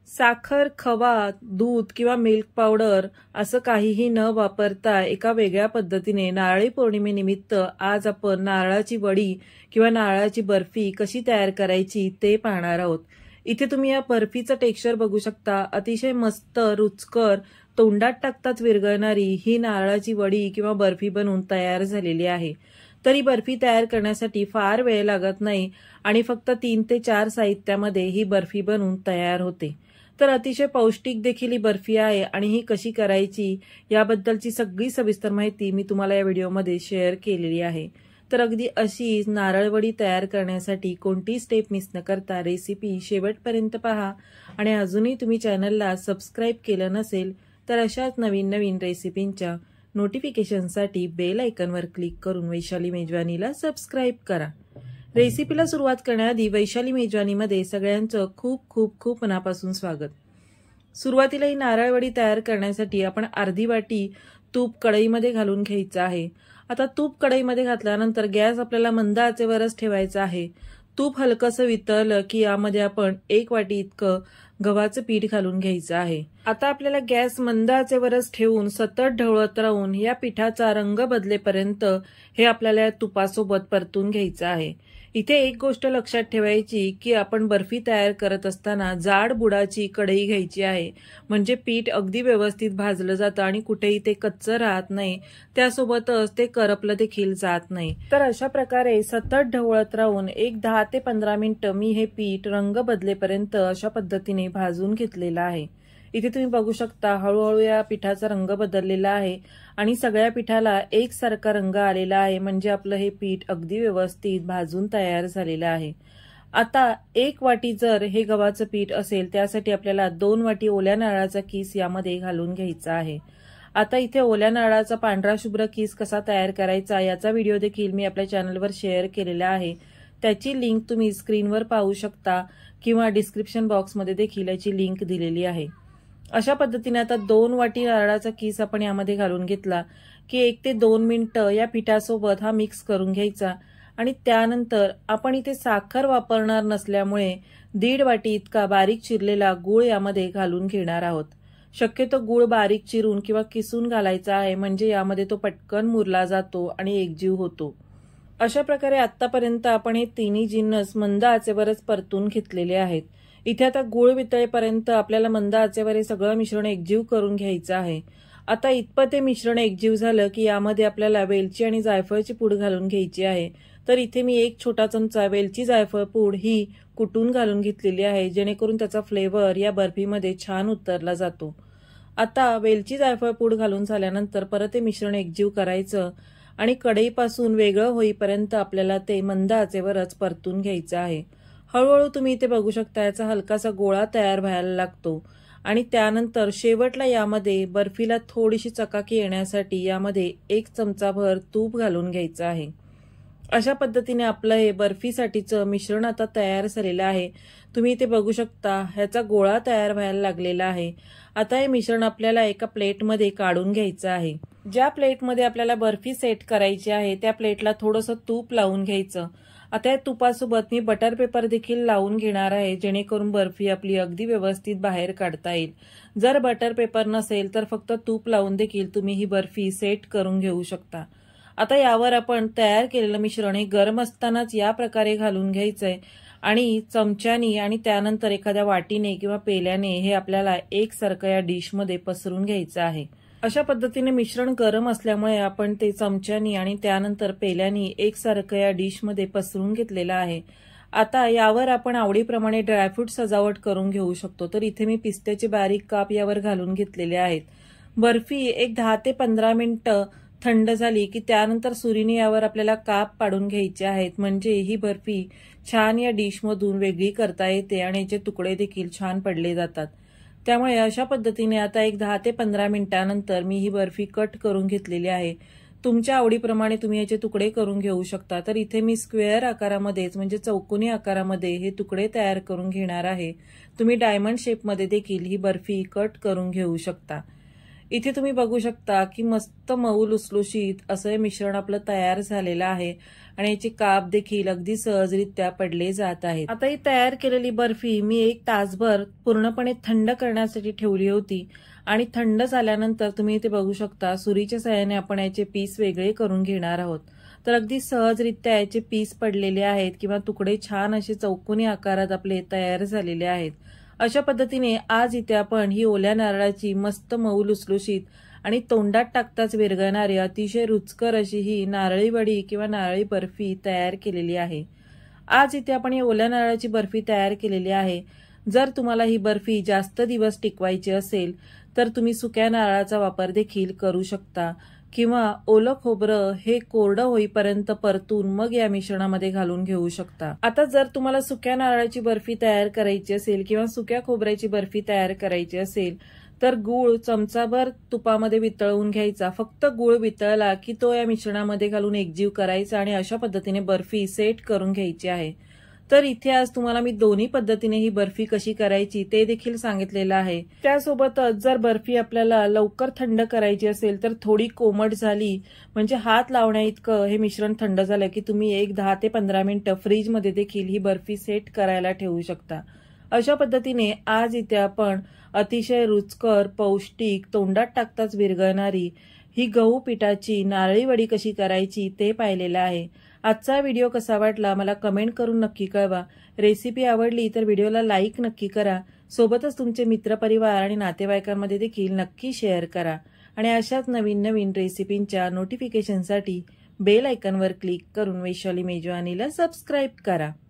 साखर, खवा, दूध किंवा मिल्क पावडर असं काहीही न वापरता एका वेगळ्या पद्धतीने नारळी पौर्णिमेनिमित्त आज आपण नारळाची वडी किंवा नारळाची बर्फी कशी तयार करायची ते पाहणार आहोत। इथे तुम्ही या बर्फीचं टेक्स्चर बघू शकता। अतिशय मस्त रुचकर, तोंडात टाकताच विरघळणारी ही नारळाची वडी किंवा बर्फी बनवून तयार झालेली आहे। तर ही बर्फी तयार करण्यासाठी फार वेळ लागत नाही आणि फक्त 3 ते 4 साहित्यामध्ये ही बर्फी बनवून तयार होते। तर अतिशय पौष्टिक देखील ही बर्फी आहे आणि ही कशी करायची याबद्दलची सगळी सविस्तर माहिती मी तुम्हाला या व्हिडिओमध्ये शेअर केलेली आहे। तर अगदी अशीच नारळवडी तयार करण्यासाठी कोणती स्टेप मिस न करता रेसिपी शेवटपर्यंत पहा आणि अजूनही तुम्ही चॅनलला सबस्क्राइब केलं नसेल तर अशाच नवीन नवीन रेसिपींच्या नोटिफिकेशनसाठी बेल आयकॉनवर क्लिक करून वैशाली मेजवानीला सबस्क्राइब करा। रेसिपीला सुरुवात करण्याआधी वैशाली मेजवानीमध्ये सगळ्यांचं खूप खूप खूप मनापासून स्वागत। सुरुवातीला ही नारळवडी तयार करण्यासाठी आपण अर्धी वाटी तूप कढईमध्ये घालून घ्यायचं आहे। आता तूप कढईमध्ये घातल्यानंतर गॅस आपल्याला मंद आचेवरच ठेवायचा आहे। तूप हलकसं वितळलं की यामध्ये आपण 1 वाटी इतकं गव्हाचं पीठ घालून घ्यायचं आहे। आता आपल्याला गॅस मंद आचेवरच ठेवून सतत ढवळत राहून या पिठाचा रंग बदलेपर्यंत हे आपल्याला तुपासोबत परतून घ्यायचं आहे। इथे एक गोष्ट लक्षात ठेवायची की आपण बर्फी तयार करत असताना जाड बुडाची कढई घ्यायची आहे, म्हणजे पीठ अगदी व्यवस्थित भाजलं जातं आणि कुठेही ते कच्चं राहत नाही, त्यासोबतच ते करपलं देखील जात नाही। तर अशा प्रकारे सतत ढवळत राहून एक 10 ते 15 मिनिटं मी हे पीठ रंग बदलेपर्यंत अशा पद्धतीने भाजून घेतलेलं आहे। इथे तुम्ही बघू शकता हळूहळू या पिठाचा रंग बदललेला आहे आणि सगळ्या पिठाला एकसारखा रंग आलेला आहे, म्हणजे आपलं हे पीठ अगदी व्यवस्थित भाजून तयार झालेलं आहे। आता 1 वाटी जर हे गव्हाचं पीठ असेल त्यासाठी आपल्याला 2 वाटी ओल्या नारळाचा किस यामध्ये घालून घ्यायचा आहे। आता इथे ओल्या नारळाचा पांढरा शुभ्र किस कसा तयार करायचा याचा व्हिडिओ देखील मी आपल्या चॅनलवर शेअर केलेला आहे, त्याची लिंक तुम्ही स्क्रीनवर पाहू शकता किंवा डिस्क्रिप्शन बॉक्समध्ये देखील याची लिंक दिलेली आहे। अशा पद्धतीने आता 2 वाटी नारळाचा किस आपण यामध्ये घालून घेतला की 1 ते 2 मिनिटं या पिठासोबत हा मिक्स करून घ्यायचा आणि त्यानंतर आपण इथे साखर वापरणार नसल्यामुळे 1.5 वाटी इतका बारीक चिरलेला गूळ यामध्ये घालून घेणार आहोत। शक्यतो गूळ बारीक चिरून किंवा किसून घालायचा आहे, म्हणजे यामध्ये तो पटकन मुरला जातो आणि एकजीव होतो। अशा प्रकारे आतापर्यंत आपण हे तिन्ही जिन्नस मंद आचेवरच परतून घेतलेले आहेत। इथे आता गूळ वितळेपर्यंत आपल्याला मंद आचेवर हे सगळं मिश्रण एकजीव करून घ्यायचं आहे। आता इतपत हे मिश्रण एकजीव झालं की यामध्ये आपल्याला वेलची आणि जायफळची पूड घालून घ्यायची आहे। तर इथे मी 1 छोटा चमचा वेलची जायफळ पूड ही कुटून घालून घेतलेली आहे, जेणेकरून त्याचा फ्लेवर या बर्फीमध्ये छान उतरला जातो। आता वेलची जायफळ पूड घालून झाल्यानंतर परत हे मिश्रण एकजीव करायचं आणि कढईपासून वेगळं होईपर्यंत आपल्याला ते मंद आचेवरच परतून घ्यायचं आहे। हळूहळू तुम्ही इथे बघू शकता याचा हलकासा गोळा तयार व्हायला लागतो आणि त्यानंतर शेवटला यामध्ये बर्फीला थोडीशी चकाकी येण्यासाठी यामध्ये 1 चमचाभर तूप घालून घ्यायचं आहे। अशा पद्धतीने आपलं हे बर्फीसाठीचं मिश्रण आता तयार झालेलं आहे। तुम्ही इथे बघू शकता ह्याचा गोळा तयार व्हायला लागलेला आहे। आता हे मिश्रण आपल्याला एका प्लेटमध्ये काढून घ्यायचं आहे। ज्या प्लेटमध्ये आपल्याला बर्फी सेट करायची आहे त्या प्लेटला थोडंसं तूप लावून घ्यायचं। आता या तुपासोबत मी बटर पेपर देखील लावून घेणार आहे, जेणेकरून बर्फी आपली अगदी व्यवस्थित बाहेर काढता येईल। जर बटर पेपर नसेल तर फक्त तूप लावून देखील तुम्ही ही बर्फी सेट करून घेऊ शकता। आता यावर आपण तयार केलेलं मिश्रण हे गरम असतानाच या प्रकारे घालून घ्यायचंय आणि चमच्यानी आणि त्यानंतर एखाद्या वाटीने किंवा पेल्याने हे आपल्याला एकसारखं या डिशमध्ये पसरून घ्यायचं आहे। अशा पद्धतीने मिश्रण गरम असल्यामुळे आपण ते चमच्यानी आणि त्यानंतर पेल्यानी एकसारखं या डिशमध्ये पसरून घेतलेलं आहे। आता यावर आपण आवडीप्रमाणे ड्रायफ्रूट सजावट करून घेऊ शकतो। तर इथे मी पिस्त्याचे बारीक काप यावर घालून घेतलेले आहेत। बर्फी एक 10 ते 15 मिनिटं थंड झाली की त्यानंतर सुरीने यावर आपल्याला काप पाडून घ्यायचे आहेत, म्हणजे ही बर्फी छान या डिशमधून वेगळी करता येते आणि याचे तुकडे देखील छान पडले जातात। त्यामुळे अशा पद्धतीने आता एक 10 ते 15 मिनिटांनंतर मी ही बर्फी कट करून घेतलेली आहे। तुमच्या आवडीप्रमाणे तुम्ही याचे तुकडे करून घेऊ शकता। तर इथे मी स्क्वेअर आकारामध्येच म्हणजे चौकोनी आकारामध्ये हे तुकडे तयार करून घेणार आहे। तुम्ही डायमंड शेपमध्ये देखील ही बर्फी कट करून घेऊ शकता। इथे तुम्ही बघू शकता की मस्त मऊ लुसलुशीत असं हे मिश्रण आपलं तयार झालेलं आहे आणि याचे काप देखील अगदी सहजरित्या पडले जात आहेत। आता ही तयार केलेली बर्फी मी 1 तासभर पूर्णपणे थंड करण्यासाठी ठेवली होती आणि थंड झाल्यानंतर तुम्ही इथे बघू शकता सुरीच्या साहाय्याने आपण याचे पीस वेगळे करून घेणार आहोत। तर अगदी सहजरित्या याचे पीस पडलेले आहेत किंवा तुकडे छान असे चौकोनी आकारात आपले तयार झालेले आहेत। अशा पद्धतीने आज इथे आपण ही ओल्या नारळाची मस्त मऊ लुसलुशीत आणि तोंडात टाकताच विरघळणारी अतिशय रुचकर अशी ही नारळी वडी किंवा नारळी बर्फी तयार केलेली आहे। आज इथे आपण ही ओल्या नारळाची बर्फी तयार केलेली आहे। जर तुम्हाला ही बर्फी जास्त दिवस टिकवायची असेल तर तुम्ही सुक्या नारळाचा वापर देखील करू शकता किंवा ओलं खोबरं हे कोरडं होईपर्यंत परतून मग या मिश्रणामध्ये घालून घेऊ शकता। आता जर तुम्हाला सुक्या नारळाची बर्फी तयार करायची असेल किंवा सुक्या खोबऱ्याची बर्फी तयार करायची असेल तर गूळ चमचाभर तुपामध्ये वितळवून घ्यायचा। फक्त गूळ वितळला की तो या मिश्रणामध्ये घालून एकजीव करायचा आणि अशा पद्धतीने बर्फी सेट करून घ्यायची आहे। तर इथे आज तुम्हाला मी दोन्ही पद्धतीने ही बर्फी कशी करायची ते देखील सांगितलेलं आहे। त्यासोबतच जर बर्फी आपल्याला लवकर थंड करायची असेल तर थोडी कोमट झाली म्हणजे हात लावण्या इतकं हे मिश्रण थंड झालं की तुम्ही 10 ते 15 मिनिटं फ्रीजमध्ये देखील ही बर्फी सेट करायला ठेवू शकता। अशा पद्धतीने आज इथे आपण अतिशय रुचकर पौष्टिक तोंडात टाकताच विरघळणारी ही गहू पिठाची नारळी वडी कशी करायची ते पाहिलेलं आहे। आजचा व्हिडिओ कसा वाटला मला कमेंट करून नक्की कळवा। रेसिपी आवडली तर व्हिडिओला लाईक नक्की करा। सोबतच तुमचे मित्रपरिवार आणि नातेवाईकांमध्ये देखील नक्की शेअर करा आणि अशाच नवीन नवीन रेसिपींच्या नोटिफिकेशनसाठी बेल आयकॉनवर क्लिक करून वैशाली मेजवानीला सबस्क्राईब करा।